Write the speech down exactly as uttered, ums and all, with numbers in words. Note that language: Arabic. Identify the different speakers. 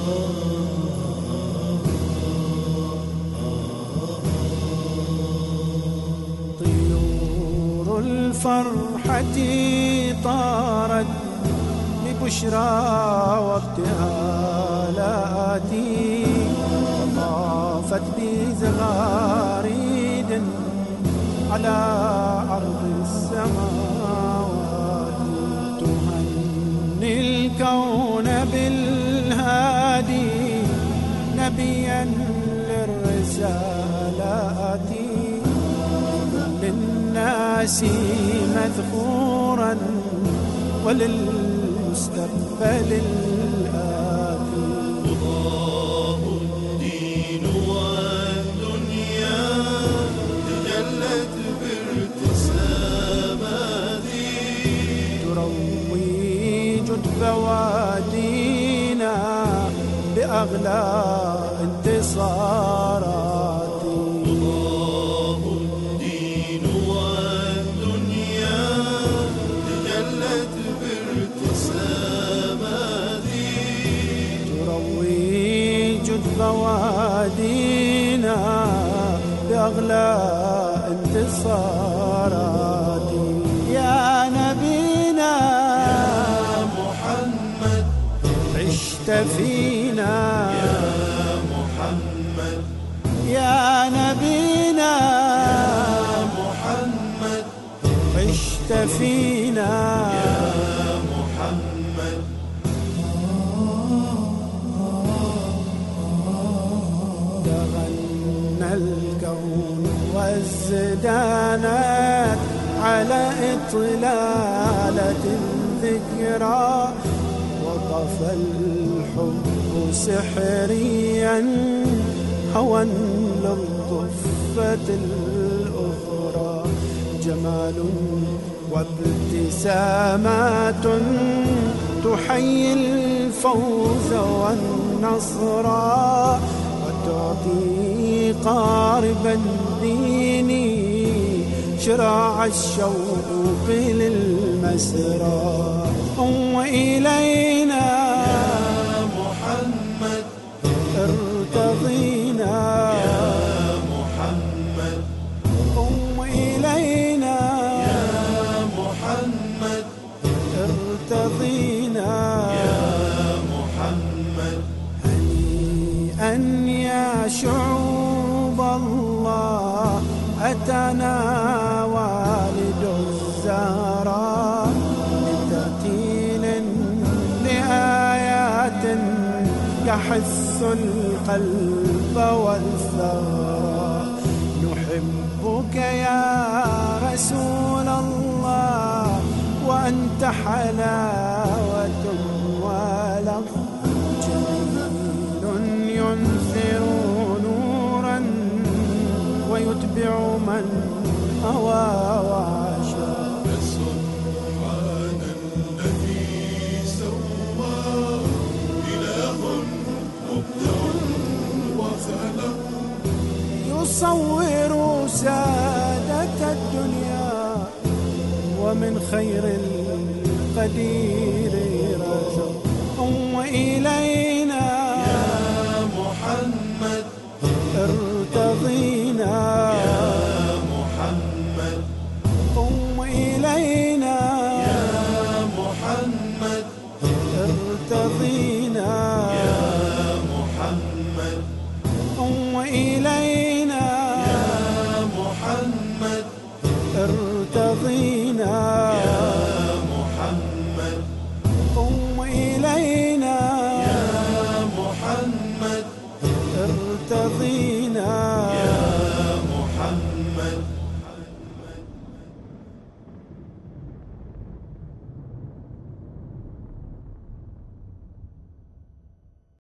Speaker 1: طيور الفرحة طارت ببشرى وابتهالاتي، وطافت بزغاريد على أرض السماوات، تهني الكون بالهادي نبيا للرسالات، لكل الناس مذخورا وللمستقبل الآتي.
Speaker 2: الله الدين والدنيا تجلت بارتساماتي،
Speaker 1: ترويج بوادينا بأغلى انتصاراتي.
Speaker 2: الله الدين والدنيا تجلت بارتساماتي،
Speaker 1: ترويج بوادينا بأغلى انتصاراتي. يا نبينا
Speaker 2: يا محمد
Speaker 1: عشت فينا،
Speaker 2: يا محمد
Speaker 1: يا نبينا
Speaker 2: يا محمد
Speaker 1: عشت فينا،
Speaker 2: يا محمد.
Speaker 1: تغنى الكون وازدانت على إطلالة الذكرى، وطفى الحب سحريا هوى للضفة الأخرى، جمال وابتسامات تحيي الفوز والنصر، وتعطي قارب الدين شراع الشوق للمسرى. وإلينا
Speaker 2: يا محمد
Speaker 1: ارتضينا،
Speaker 2: يا محمد
Speaker 1: وإلينا
Speaker 2: يا محمد
Speaker 1: ارتضينا،
Speaker 2: يا محمد.
Speaker 1: هنيئا يا شعوب الله أتانا والد الزهراء بترتيل لآيات يحث القلب والثرى. نحبك يا رسول الله وأنت حلاوة ولظ، جميل ينثر نورا ويتبع من هوى وعشا.
Speaker 2: سبحان الذي سوى، إله مبدع وخلق،
Speaker 1: يصور سادة الدنيا ومن خير القدير رزق. وإلينا
Speaker 2: يا محمد
Speaker 1: ارتضينا،
Speaker 2: يا محمد
Speaker 1: وإلينا
Speaker 2: يا محمد
Speaker 1: ارتضينا،
Speaker 2: يا محمد
Speaker 1: وإلينا
Speaker 2: يا محمد
Speaker 1: ارتضينا.